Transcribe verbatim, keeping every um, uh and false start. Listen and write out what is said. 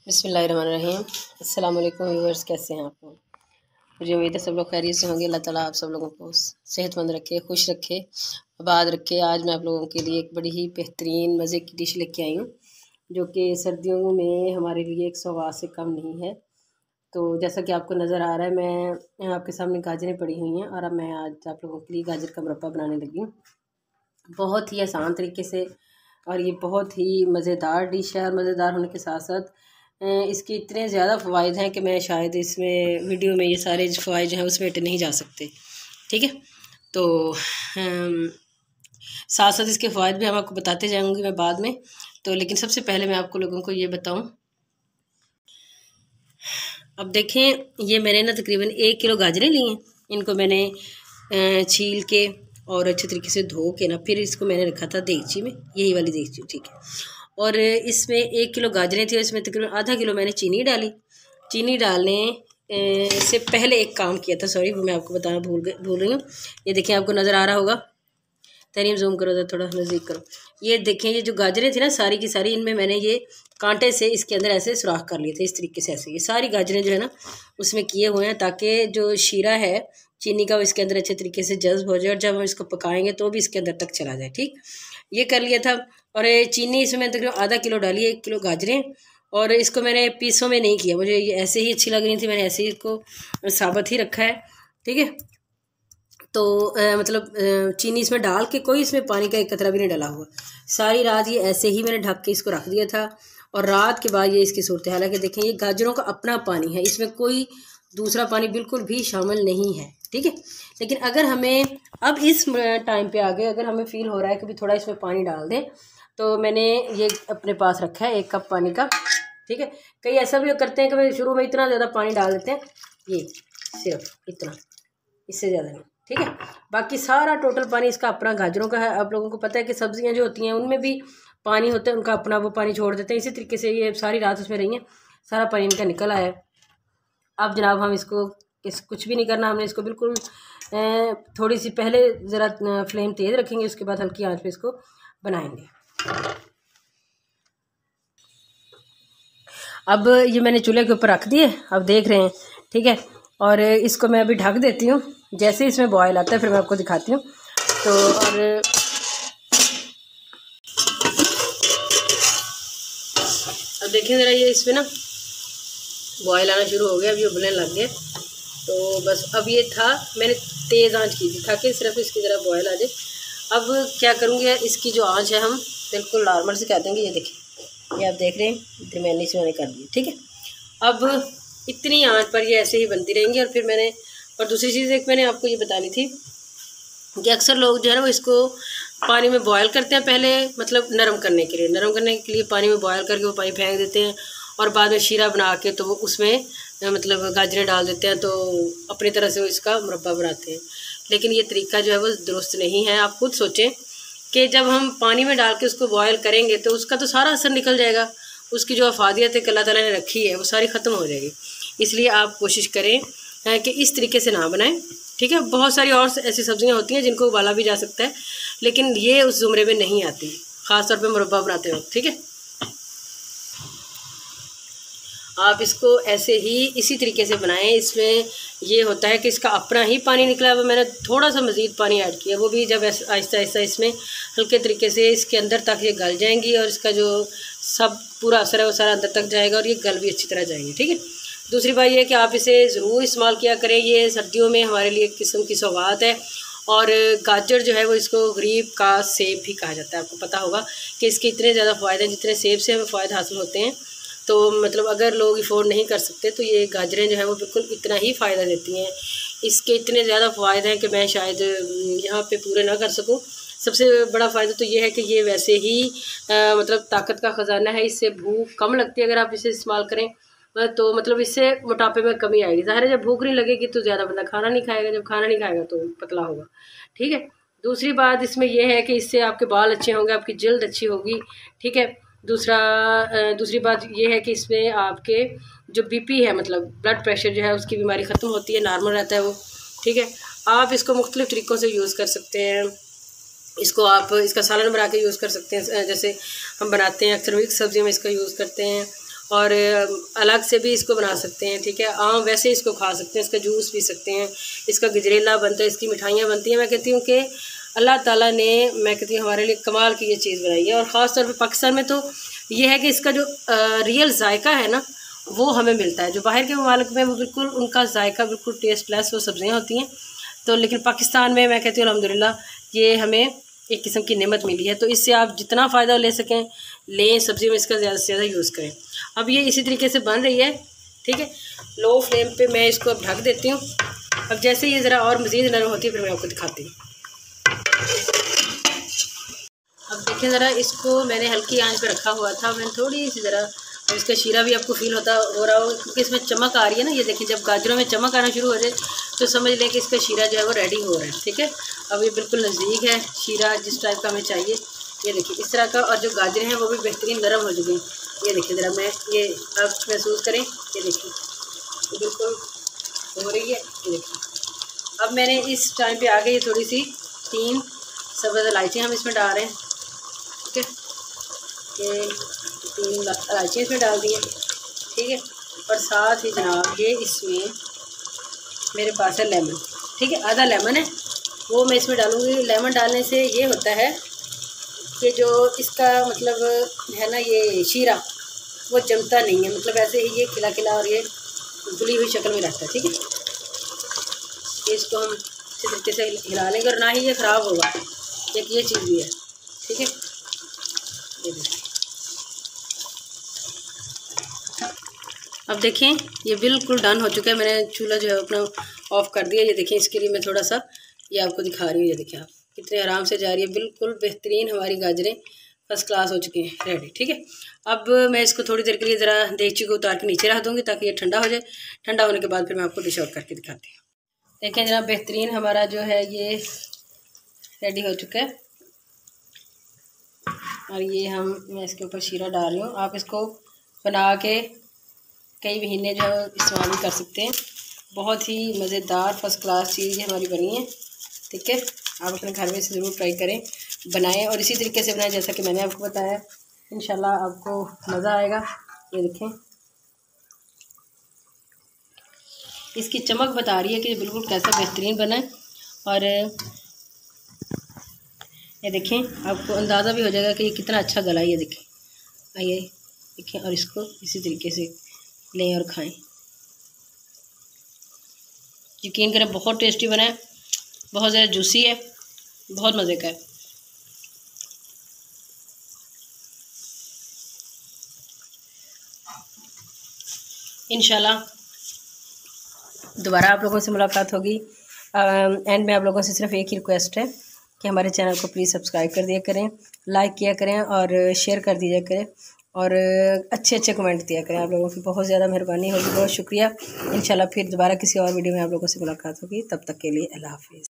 बिस्मिल्लाहिर्रहमानिर्रहीम। अस्सलाम वालेकुम व्यूअर्स, कैसे हैं आप लोग? मुझे उम्मीद है सब लोग खैरियत से होंगे। अल्लाह ताला आप सब लोगों को सेहतमंद रखे, खुश रखे, आबाद रखे। आज मैं आप लोगों के लिए एक बड़ी ही बेहतरीन मज़े की डिश लेके आई हूँ, जो कि सर्दियों में हमारे लिए एक सवाद से कम नहीं है। तो जैसा कि आपको नज़र आ रहा है, मैं आपके सामने गाजरें पड़ी हुई हैं और अब मैं आज आप लोगों के लिए गाजर का मुरब्बा बनाने लगी हूँ, बहुत ही आसान तरीके से। और ये बहुत ही मज़ेदार डिश है और मज़ेदार होने के साथ साथ इसके इतने ज़्यादा फ़वाइद हैं कि मैं शायद इसमें वीडियो में ये सारे फ़वाइद जो हैं उसमें हट नहीं जा सकते। ठीक है, तो साथ साथ इसके फ़वाइद भी हम आपको बताते जाऊँगी मैं बाद में। तो लेकिन सबसे पहले मैं आपको लोगों को ये बताऊँ, अब देखें, ये मैंने ना तकरीबन एक किलो गाजरें ली हैं। इनको मैंने छील के और अच्छे तरीके से धो के ना फिर इसको मैंने रखा था देगची में, यही वाली देगची, ठीक है। और इसमें एक किलो गाजरें थी, इसमें तकरीबन आधा किलो मैंने चीनी डाली। चीनी डालने से पहले एक काम किया था, सॉरी वो मैं आपको बताना भूल गई भूल रही हूँ। ये देखिए, आपको नज़र आ रहा होगा, तरीम जूम करो, थोड़ा नज़दीक करो। ये देखें, ये जो गाजरें थी ना सारी की सारी, इनमें मैंने ये कांटे से इसके अंदर ऐसे सुराख कर लिए थे, इस तरीके से ऐसे। ये सारी गाजरें जो है ना उसमें किए हुए हैं, ताकि जो शीरा है चीनी का वो इसके अंदर अच्छे तरीके से जज्ब हो जाए और जब हम इसको पकाएंगे तो भी इसके अंदर तक चला जाए। ठीक, ये कर लिया था। और चीनी इसमें मैंने तकरीबन आधा किलो डाली, एक किलो गाजरें। और इसको मैंने पीसों में नहीं किया, मुझे ये ऐसे ही अच्छी लग रही थी, मैंने ऐसे ही इसको साबुत ही रखा है। ठीक है, तो आ, मतलब आ, चीनी इसमें डाल के कोई इसमें पानी का एक कतरा भी नहीं डाला हुआ। सारी रात ये ऐसे ही मैंने ढक के इसको रख दिया था और रात के बाद ये इसकी सूरत हाल है कि देखें, ये गाजरों का अपना पानी है, इसमें कोई दूसरा पानी बिल्कुल भी शामिल नहीं है। ठीक है, लेकिन अगर हमें अब इस टाइम पे आगे अगर हमें फील हो रहा है कि भी थोड़ा इसमें पानी डाल दें, तो मैंने ये अपने पास रखा है एक कप पानी का। ठीक है, कई ऐसा भी करते हैं कि भाई शुरू में इतना ज़्यादा पानी डाल देते हैं, ये सिर्फ इतना, इससे ज़्यादा नहीं। ठीक है, बाकी सारा टोटल पानी इसका अपना गाजरों का है। आप लोगों को पता है कि सब्जियां जो होती हैं उनमें भी पानी होता है, उनका अपना वो पानी छोड़ देते हैं। इसी तरीके से ये सारी रात उसमें रही हैं, सारा पानी इनका निकल आया है। अब जनाब हम इसको इस कुछ भी नहीं करना, हमने इसको बिल्कुल थोड़ी सी पहले ज़रा फ्लेम तेज़ रखेंगे, उसके बाद हल्की आंच पे इसको बनाएंगे। अब ये मैंने चूल्हे के ऊपर रख दिए, अब देख रहे हैं। ठीक है, और इसको मैं अभी ढक देती हूँ, जैसे इसमें बॉयल आता है फिर मैं आपको दिखाती हूँ। तो और अब देखें ज़रा, ये इसमें ना बॉयल आना शुरू हो गया, अब ये उबलने लग गया। तो बस अब ये था, मैंने तेज़ आंच की थी ताकि सिर्फ इसकी ज़रा बॉयल आ जाए। अब क्या करूँगी, इसकी जो आंच है हम बिल्कुल नॉर्मल से कर देंगे। ये देखिए, ये आप देख रहे हैं, दरमियानी से मैंने कर दी। ठीक है, अब इतनी आंच पर ये ऐसे ही बनती रहेंगी। और फिर मैंने और दूसरी चीज़ एक मैंने आपको ये बतानी थी कि अक्सर लोग जो है ना वो इसको पानी में बॉयल करते हैं पहले, मतलब नरम करने के लिए नरम करने के लिए पानी में बॉयल करके वो पानी फेंक देते हैं और बाद में शीरा बना के तो वो उसमें मतलब गाजरें डाल देते हैं, तो अपनी तरह से वो इसका मुरब्बा बनाते हैं। लेकिन ये तरीका जो है वो दुरुस्त नहीं है। आप खुद सोचें कि जब हम पानी में डाल के उसको बॉयल करेंगे तो उसका तो सारा असर निकल जाएगा, उसकी जो अफादियत अल्लाह ताला ने रखी है वो सारी ख़त्म हो जाएगी। इसलिए आप कोशिश करें कि इस तरीके से ना बनाएं। ठीक है, बहुत सारी और ऐसी सब्जियां होती हैं जिनको उबाला भी जा सकता है, लेकिन ये उस ज़ुमरे में नहीं आती, ख़ास तौर पे मुरब्बा बनाते वक्त। ठीक है, आप इसको ऐसे ही इसी तरीके से बनाएं। इसमें ये होता है कि इसका अपना ही पानी निकला है, वो मैंने थोड़ा सा मज़ीद पानी ऐड किया, वो भी जब आहिस्ता आहिस्ता इसमें हल्के तरीके से इसके अंदर तक ये गल जाएंगी और इसका जो सब पूरा असर है वो सारा अंदर तक जाएगा और ये गल भी अच्छी तरह जाएंगे। ठीक है, दूसरी बात ये है कि आप इसे ज़रूर इस्तेमाल किया करें, ये सर्दियों में हमारे लिए एक किस्म की सौगात है। और गाजर जो है वो इसको गरीब का सेब भी कहा जाता है। आपको पता होगा कि इसके इतने ज़्यादा फ़ायदे हैं, जितने सेब से हमें फ़ायदे हासिल होते हैं। तो मतलब अगर लोग अफोर्ड नहीं कर सकते तो ये गाजरें जो है वो बिल्कुल इतना ही फ़ायदा देती हैं। इसके इतने ज़्यादा फ़ायदे हैं कि मैं शायद यहाँ पे पूरे ना कर सकूँ। सबसे बड़ा फ़ायदा तो ये है कि ये वैसे ही आ, मतलब ताकत का ख़जाना है, इससे भूख कम लगती है अगर आप इसे इस्तेमाल करें, तो मतलब इससे मोटापे में कमी आएगी। ज़ाहिर है जब भूख नहीं लगेगी तो ज़्यादा बंदा खाना नहीं खाएगा, जब खाना नहीं खाएगा तो पतला होगा। ठीक है, दूसरी बात इसमें यह है कि इससे आपके बाल अच्छे होंगे, आपकी जल्द अच्छी होगी। ठीक है, दूसरा दूसरी बात यह है कि इसमें आपके जो बीपी है, मतलब ब्लड प्रेशर जो है उसकी बीमारी ख़त्म होती है, नॉर्मल रहता है वो। ठीक है, आप इसको मुख्तलिफ़ तरीक़ों से यूज़ कर सकते हैं। इसको आप इसका सालन बना के यूज़ कर सकते हैं, जैसे हम बनाते हैं अक्सर मिक्स सब्जियों में इसका यूज़ करते हैं। और अलग से भी इसको बना सकते हैं, ठीक है। आम वैसे इसको खा सकते हैं, इसका जूस पी सकते हैं, इसका गजरेला बनता है, इसकी मिठाइयाँ बनती हैं। मैं कहती हूँ कि अल्लाह ताला ने, मैं कहती हूँ, हमारे लिए कमाल की ये चीज़ बनाई है। और ख़ास तौर पे पाकिस्तान में तो ये है कि इसका जो आ, रियल जायका है ना वो हमें मिलता है। जो बाहर के ममालिक में वो बिल्कुल उनका जायका बिल्कुल टेस्टलेस वो सब्ज़ियाँ होती हैं, तो लेकिन पाकिस्तान में मैं कहती हूँ अल्हम्दुलिल्लाह ये हमें एक किस्म की नेमत मिली है। तो इससे आप जितना फ़ायदा ले सकें लें, सब्ज़ी में इसका ज़्यादा से ज़्यादा यूज़ करें। अब ये इसी तरीके से बन रही है, ठीक है। लो फ्लेम पे मैं इसको अब ढक देती हूँ। अब जैसे ये ज़रा और मज़ीद नरम होती है फिर मैं आपको दिखाती हूँ। अब देखिए ज़रा, इसको मैंने हल्की आंच पे रखा हुआ था, मैंने थोड़ी सी ज़रा, और इसका शीरा भी आपको फील होता हो रहा होगा क्योंकि इसमें चमक आ रही है ना। ये देखिए, जब गाजरों में चमक आना शुरू हो जाए तो समझ लें कि इसका शीरा जो है वो रेडी हो रहा है, ठीक है। अब ये बिल्कुल नज़दीक है, शीरा जिस टाइप का हमें चाहिए ये देखिए इस तरह का। और जो गाजरें हैं वो भी बेहतरीन नरम हो चुकी हैं। ये देखिए ज़रा, मैं ये आप महसूस करें, ये देखिए ये बिल्कुल हो रही है, ये देखिए। अब मैंने इस टाइम पे आगे ये थोड़ी सी तीन सब्ज़ इलायची हम इसमें डाल रहे हैं, ठीक है। ये तीन इलायची इसमें डाल दी है, ठीक है। और साथ ही जनाब ये इसमें मेरे पास है लेमन, ठीक है, आधा लेमन है वो मैं इसमें डालूँगी। लेमन डालने से ये होता है कि जो इसका मतलब है ना ये शीरा वो जमता नहीं है, मतलब ऐसे ही ये खिला खिला और ये घुली हुई शक्ल में रहता है, ठीक है। इसको हम इसी तरीके से हिला लेंगे और ना ही ये ख़राब होगा, एक ये चीज़ भी है, ठीक है। ये देखिए, अब देखें ये बिल्कुल डन हो चुका है। मैंने चूल्हा जो है अपना ऑफ़ कर दिया। ये देखें, इसके लिए मैं थोड़ा सा ये आपको दिखा रही हूँ। ये देखिए आप कितने आराम से जा रही है, बिल्कुल बेहतरीन हमारी गाजरें फर्स्ट क्लास हो चुकी हैं, रेडी, ठीक है। अब मैं इसको थोड़ी देर के लिए ज़रा देगची को उतार के नीचे रख दूँगी ताकि ये ठंडा हो जाए। ठंडा होने के बाद फिर मैं आपको डिश आउट करके दिखाती हूँ। देखें जनाब, बेहतरीन हमारा जो है ये रेडी हो चुका है। और ये हम मैं इसके ऊपर शीरा डाल रही हूँ। आप इसको बना के कई महीने जो है इस्तेमाल भी कर सकते हैं। बहुत ही मज़ेदार फर्स्ट क्लास चीज़ हमारी बनी है, ठीक है। आप अपने घर में इसे ज़रूर ट्राई करें, बनाएं और इसी तरीके से बनाएं जैसा कि मैंने आपको बताया। इंशाल्लाह आपको मज़ा आएगा। ये देखें, इसकी चमक बता रही है कि बिल्कुल कैसा बेहतरीन बना है। और ये देखें, आपको अंदाज़ा भी हो जाएगा कि ये कितना अच्छा गला है। ये देखें, आइए देखें, और इसको इसी तरीके से लें और खाएं। यकीन करें बहुत टेस्टी बना है, बहुत ज़्यादा जूसी है, बहुत मज़े का है। इंशाल्लाह दोबारा आप लोगों से मुलाकात होगी। एंड में आप लोगों से सिर्फ एक ही रिक्वेस्ट है कि हमारे चैनल को प्लीज़ सब्सक्राइब कर दिया करें, लाइक किया करें और शेयर कर दिया करें और अच्छे अच्छे कमेंट दिया करें। आप लोगों की बहुत ज़्यादा मेहरबानी होगी, बहुत शुक्रिया। इंशाल्लाह फिर दोबारा किसी और वीडियो में आप लोगों से मुलाकात होगी। तब तक के लिए अल्लाह हाफ़िज़।